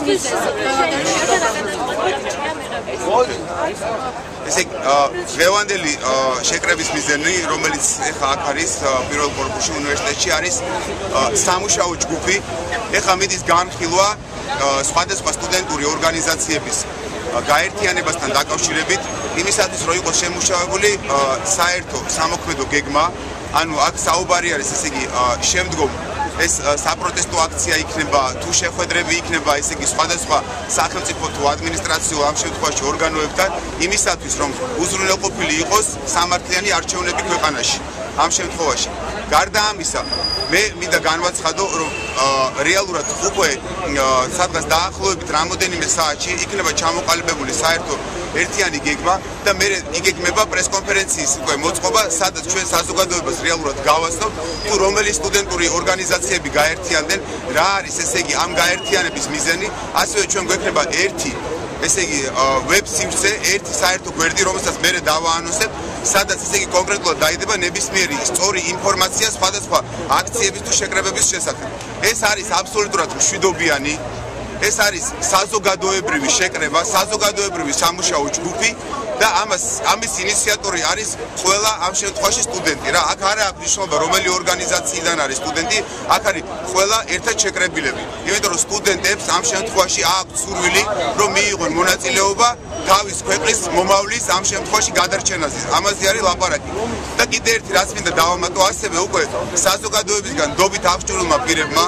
ესე დღევანდელი შეკრების მიზანი, რომელიც ეხლა აქ არის პირველ კორპუსში უნივერსიტეტში არის სამუშაო ჯგუფი. ეხლა მიდის განხილვა სხვადასხვა სტუდენტური ორგანიზაციების გაერთიანებასთან დაკავშირებით, იმისათვის რომ იყოს შემუშავებული საერთო სამოქმედო გეგმა, ანუ აქ საუბარი არის ესე იგი შემდგომ ეს საპროტესტო აქცია იქნება, თუ შეხვედრები იქნება, ესე იგი სხვადასხვა სახელმწიფო თუ ადმინისტრაციულ ამ შემთხვევაში ორგანოებთან, იმისათვის რომ უზრუნველყოფილი იყოს სამართლიანი არჩევნები ქვეყანაში. ამ შემთხვევაში. გარდა ამისა, მე მინდა განვაცხადო, რომ რეალურად უკვე სადღაც დაახლოებით რამოდენიმე საათში იქნება ჩამოყალიბებული საერთო ერთიანი გეგმა და მე იგეგმება პრესკონფერენციის უკვე მოწყობა, სადაც ჩვენ საზოგადოებას რეალურად გავაცნობთ, თუ რომელი სტუდენტური ორგანიზაციები გაერთიანდნენ, რა არის ესე იგი ამ გაერთიანების მიზანი, ასევე ჩვენ გვექნება ერთი ესე იგი ვებ სივრცე, ერთი საერთო გვერდი, რომელსაც მე დავაანონსებ, სადაც ესე იგი კონკრეტულად დაიდება ნებისმიერი სწორი ინფორმაცია სხვადასხვა აქციების თუ შეკრებების შესახებ. ეს არის აბსოლუტურად მშვიდობიანი, ეს არის საზოგადოებრივი შეკრება, საზოგადოებრივი სამუშაო ჯგუფი და ამის ინიციატორი არის ყველა ამ შემთხვევაში სტუდენტი რა. აქ არ აქვს მნიშვნელობა რომელი ორგანიზაციიდან არის სტუდენტი, აქ არის ყველა ერთად შეკრებილები. იმიტომ რომ სტუდენტებს ამ შემთხვევაში აქვს სურვილი რომ მიიღონ მონაწილეობა თავის ქვეყნის მომავლის ამ შემთხვევაში გადარჩენაზე. ამაზე არის ლაპარაკი. და კიდე ერთი რაც მინდა დავამატო, ასევე უკვე საზოგადოებისგან დობით აღჭურვილმა პირებმა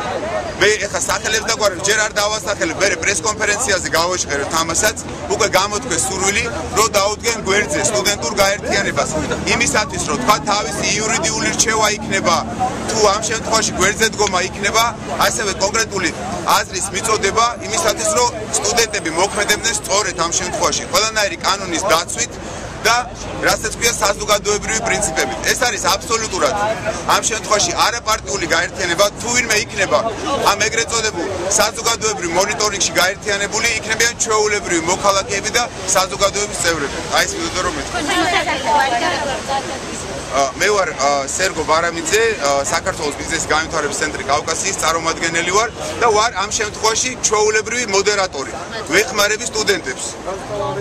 მე ეხლა სახელებს დაგვარებ, ჯერ არ დავასახელებ, მე პრესკონფერენციაზე გავაჟღერებ ამასაც, უკვე გამოთქვეს სურვილი, რომ დაუდგენ გვერდზე სტუდენტურ გაერთიანებას. იმისათვის, რომ თქვა თავისი იურიდიული რჩევა იქნება, თუ ამ შემთხვევაში გვერდზე დგომა იქნება, ასევე კონკრეტული აზრის მიწოდება, იმისათვის, რომ სტუდენტები მოქმედებდნენ სწორედ ამ შემთხვევაში, ყველანაირი კანონის დაცვით და რასაც ქვია საზოგადოებრივი პრინციპებით. ეს არის აბსოლუტურად ამ შემთხვევაში არაპარტიული გაერთიანება, თუ ვინმე იქნება ამ ეგრეთ წოდებულ საზოგადოებრივ მონიტორინგში გაერთიანებული, იქნებიან ჩვეულებრივი მოქალაქეები და საზოგადოების წევრები. აი ეს ვიდეო რომ მე ვარ სერგო ბარამიძე, საქართველოს ბიზნესის განვითარების ცენტრი კავკასიის წარმომადგენელი ვარ და ვარ ამ შემთხვევაში ჩვეულებრივი მოდერატორი. ვეხმარები სტუდენტებს.